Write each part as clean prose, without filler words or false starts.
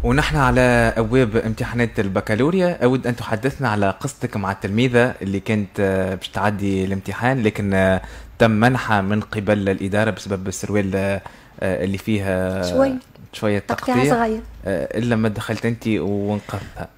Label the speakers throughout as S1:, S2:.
S1: ونحن على أبواب امتحانات البكالوريا، أود أن تحدثنا على قصتك مع التلميذة اللي كانت باش تعدي الامتحان، لكن تم منحها من قبل الإدارة بسبب السروال اللي فيها شوية
S2: تقطيع صغير،
S1: إلا ما دخلت أنت وانقذتها.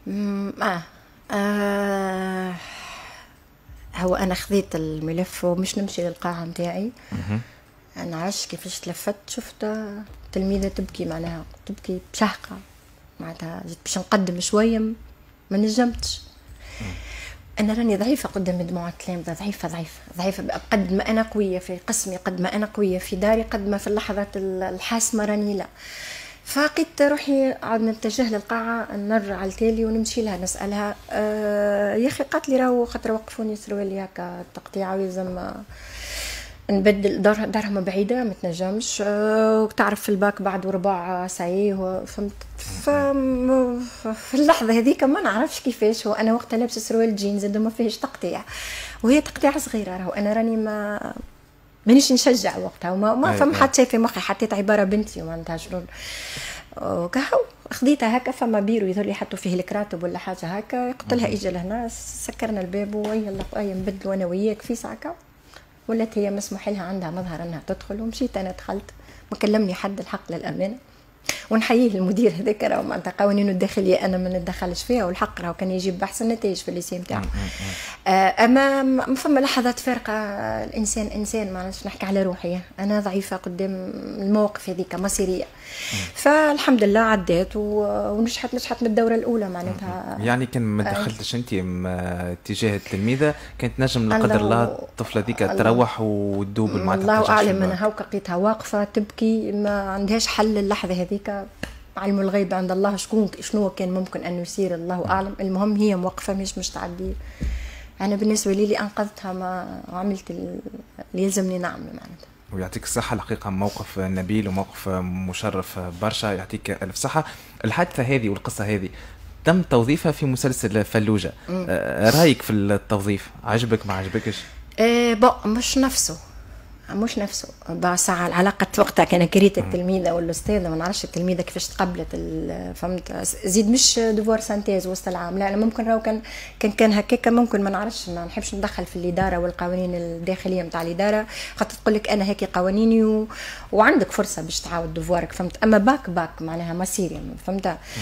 S2: هو أنا خذيت الملف ومش نمشي للقاعة متاعي. أنا عرفش كيفاش تلفت، شفت تلميذة تبكي، معناها تبكي بشهقة، معناتها جيت باش نقدم شوية ما نجمتش. أنا راني ضعيفة قدام مجموعة التلامذة، ضعيفة ضعيفة ضعيفة، قد ما أنا قوية في قسمي، قد ما أنا قوية في داري، قد ما في اللحظات الحاسمة راني لا. فقيت روحي عاد نتجه للقاعة، نرجع على التالي ونمشي لها نسألها يا أخي، قالت لي راهو خاطر وقفوني سروالي هكا تقطيعة ويلزم نبدل دارهم بعيدة ما تنجمش، وتعرف في الباك بعد ورباع ساعي، فهمت. في اللحظة هذيك ما نعرفش كيفاش، هو أنا وقتها لابسة سروال جينز ما فيهش تقطيع، وهي تقطيع صغيرة، راهو أنا راني مانيش نشجع وقتها، وما فهم حتى شيء في مخي، حطيت عبارة بنتي ومعناتها شنو وكهو خديتها هكا. فما بيرو يظهر لي حطوا فيه الكراتب ولا حاجة هكا، قلت لها اجي لهنا، سكرنا الباب ويلا نبدلوا أنا وياك في ساعة. ولات هي مسموح لها عندها مظهر انها تدخل، ومشيت انا دخلت، ما كلمني حد الحق للامانه. ونحييه المدير هذاك، راهو معناتها قوانينه الداخليه انا ما نتدخلش فيها، والحق راهو كان يجيب باحسن نتائج في الليسي نتاعو. اما ما فما لحظات فارقه، الانسان انسان، ما نحكي على روحي، انا ضعيفه قدام المواقف هذيك مصيريه. فالحمد لله عديت ونجحت من الدوره الاولى معناتها.
S1: يعني كان ما دخلتش انت اتجاه التلميذه، كانت نجم لا قدر الله الطفله ذيك تروح وتدوب المعناتها.
S2: الله اعلم، انا هاكا لقيتها واقفه تبكي، ما عندهاش حل اللحظه هذيك، علم الغيب عند الله، شنو كان ممكن ان يصير الله اعلم. المهم هي موقفه مش تعدي. انا بالنسبه لي انقذتها، ما عملت اللي يلزمني نعمله معناتها.
S1: ويعطيك الصحة، الحقيقة موقف نبيل وموقف مشرف برشا، يعطيك ألف صحة. الحادثة هذه والقصة هذه تم توظيفها في مسلسل فلوجة، رأيك في التوظيف؟ عجبك ما عجبكش؟
S2: مش نفسه ساعة العلاقة وقتها كان كريت التلميذة والأستاذة، ما نعرفش التلميذة كيفاش تقبلت، فهمت، زيد مش دوفوار سانتيز وسط العام، لا أنا ممكن راهو كان هكاك، ممكن ما نعرفش، ما نحبش ندخل في الإدارة والقوانين الداخلية نتاع الإدارة، خاطر تقول لك أنا هيك قوانيني وعندك فرصة باش تعاود دوفوارك، فهمت. أما باك معناها مصيري، فهمت.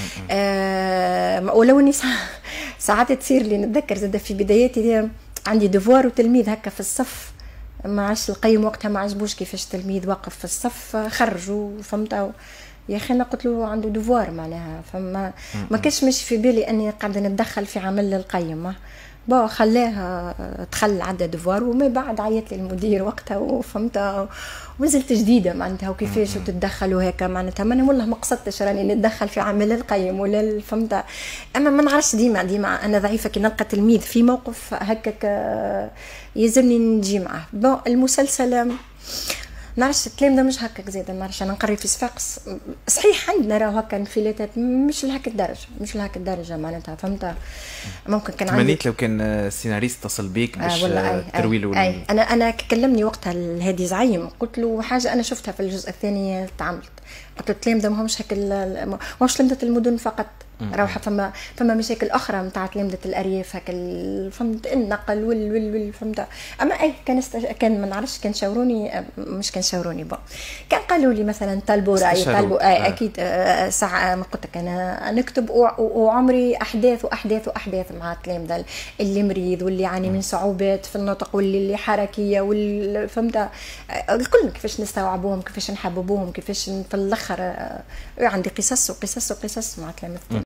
S2: ولو إني ساعات تصير لي، نتذكر زاد في بداياتي عندي دوفوار وتلميذ هكا في الصف، ما عادش القيم وقتها ما عجبوش كيفاش تلميذ واقف في الصف، خرجوا، فهمت. يا اخي انا قلت له عنده دوفوار معناها، فما ما كانش مش في بالي اني قاعده نتدخل في عمل القيم. خلاها تخلى عدى دوفوار، وما بعد عيط لي المدير وقتها، وفهمت، ونزلت جديده معناتها وكيفاش تتدخلوا هيك معناتها. ما انا والله ما قصدتش راني نتدخل في عمل القيم ولا فهمت. اما ما نعرفش، ديما انا ضعيفه كي نلقى تلميذ في موقف هكاك يلزمني نجي معاه. المسلسل نعرفش الكلام ده مش هكاك زيد، نعرفش انا نقري في صفاقس صحيح عندنا راهو هكا انفلاتات، مش لهاك الدرجه معناتها، فهمت. ممكن كان عندي
S1: تمنيت لو كان السيناريست اتصل بيك باش تروي له.
S2: انا كلمني وقتها الهادي زعيم، قلت له حاجه انا شفتها في الجزء الثاني تعملت، قلت له الكلام ده ماهوش هكا، ماهوش لمدة المدن فقط، راح فما مشاكل اخرى نتاع لمدة الارياف هكا، فهمت، النقل وال فهمت. اما كان ما نعرفش، كان شاوروني كان قالوا لي مثلا طلبوا راي، طلبوا اكيد ساعه ما قلت لك انا نكتب، وعمري احداث مع الكلام ده، اللي مريض واللي يعاني من صعوبات في النطق واللي حركيه فهمت، الكل كيفاش نستوعبوهم، كيفاش نحببوهم، كيفاش في الاخر عندي قصص مع كلام